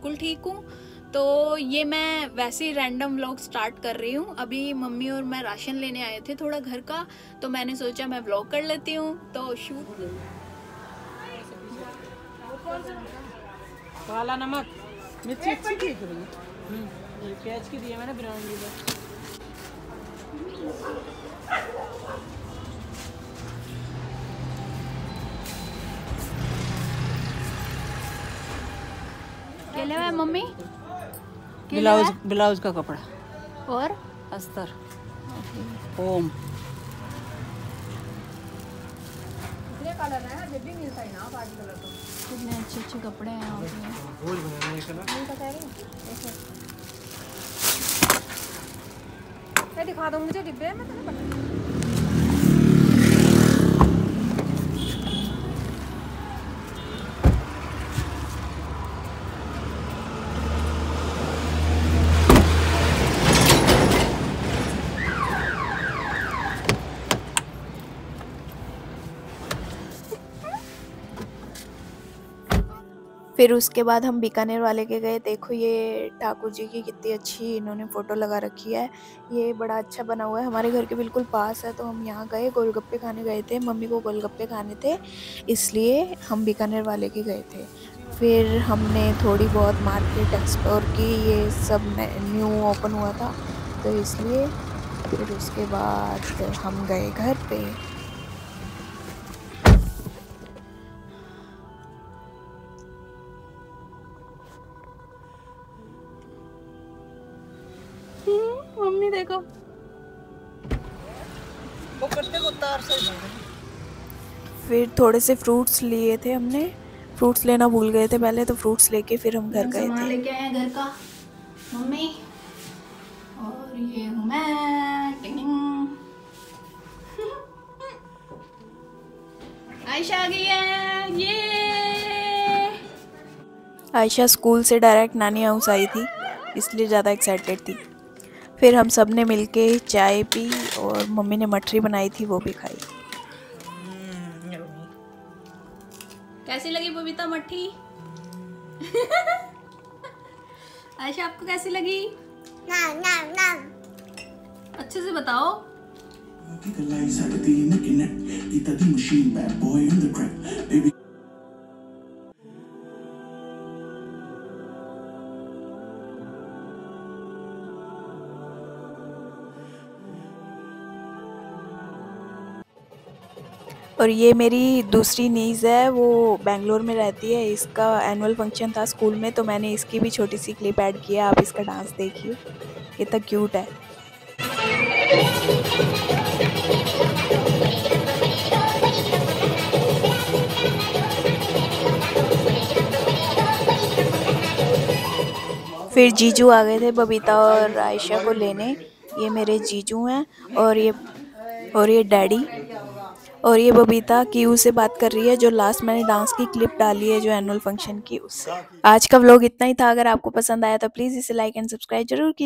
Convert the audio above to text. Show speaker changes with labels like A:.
A: बिल्कुल ठीक हूँ। तो ये मैं वैसे ही रैंडम व्लॉग स्टार्ट कर रही हूँ। अभी मम्मी और मैं राशन लेने आए थे थोड़ा घर का, तो मैंने सोचा मैं व्लॉग कर लेती हूँ। तो शूट
B: काला नमक मिर्ची अच्छी थी ये प्याज की दिया मैंने ब्राउन लीवर।
A: क्या लेवा है मम्मी?
B: ब्लाउज ब्लाउज का कपड़ा
A: और
B: अस्तर ओम
A: कितने अच्छे अच्छे कपड़े हैं यहाँ पे।
C: दिखा दो मुझे डिब्बे में।
D: फिर उसके बाद हम बीकानेर वाले के गए। देखो ये ठाकुर जी की कितनी अच्छी इन्होंने फ़ोटो लगा रखी है। ये बड़ा अच्छा बना हुआ है, हमारे घर के बिल्कुल पास है। तो हम यहाँ गए, गोलगप्पे खाने गए थे, मम्मी को गोलगप्पे खाने थे, इसलिए हम बीकानेर वाले के गए थे। फिर हमने थोड़ी बहुत मार्केट एक्सप्लोर की, ये सब न्यू ओपन हुआ था तो इसलिए। फिर उसके बाद हम गए घर पे।
A: मम्मी देखो,
B: वो कट्टे को तार से
D: फिर थोड़े से फ्रूट्स लिए थे हमने, फ्रूट्स लेना भूल गए थे पहले, तो फ्रूट्स लेके फिर हम घर गए थे।
A: लेके आए घर का मम्मी, और ये हूँ मैं। टिंग। आयशा आ गई है। ये
D: आयशा स्कूल से डायरेक्ट नानी हाउस आई थी, इसलिए ज़्यादा एक्साइटेड थी। फिर हम सब ने मिलके चाय पी और मम्मी ने मठरी बनाई थी, वो भी खाई।
A: कैसी लगी बबीता मट्ठी? आयशा आपको कैसी लगी?
E: नाम नाम नाम
A: अच्छे से बताओ।
D: और ये मेरी दूसरी नीज़ है, वो बेंगलोर में रहती है। इसका एनुअल फंक्शन था स्कूल में, तो मैंने इसकी भी छोटी सी क्लिप ऐड किया। आप इसका डांस देखिए, कितना क्यूट है। फिर जीजू आ गए थे बबीता और आयशा को लेने। ये मेरे जीजू हैं और ये डैडी। और ये बबीता क्यू से बात कर रही है, जो लास्ट मैंने डांस की क्लिप डाली है जो एनुअल फंक्शन की, उससे। आज का व्लॉग इतना ही था। अगर आपको पसंद आया तो प्लीज़ इसे लाइक एंड सब्सक्राइब जरूर कीजिए।